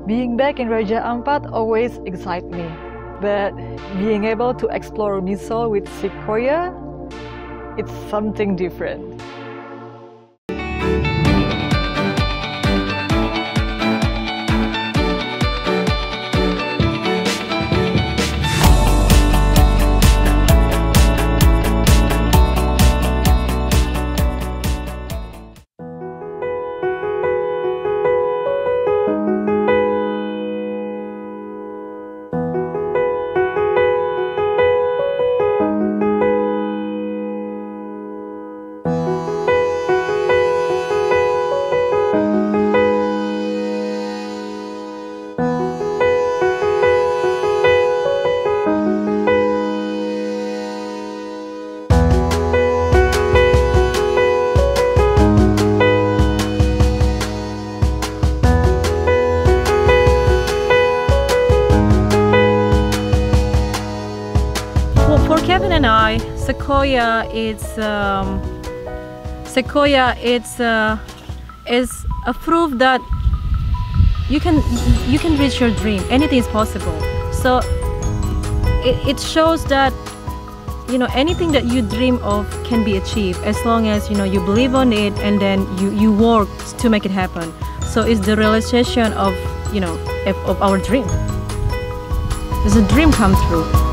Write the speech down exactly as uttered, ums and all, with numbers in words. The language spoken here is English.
Being back in Raja Ampat always excites me, but being able to explore Misool with Sequoia, it's something different. For Kevin and I, Sequoia is um, Sequoia it's uh, is a proof that you can you can reach your dream. Anything is possible. So it, it shows that you know anything that you dream of can be achieved as long as you know you believe on it and then you you work to make it happen. So it's the realization of you know of, of our dream. It's a dream come true.